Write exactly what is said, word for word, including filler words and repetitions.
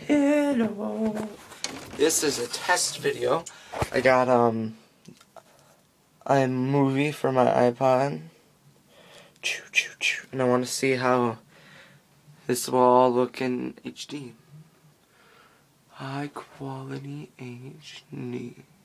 Hello. This is a test video. I got um a movie for my iPod. Choo, choo, choo. And I want to see how this will all look in H D. High quality H D.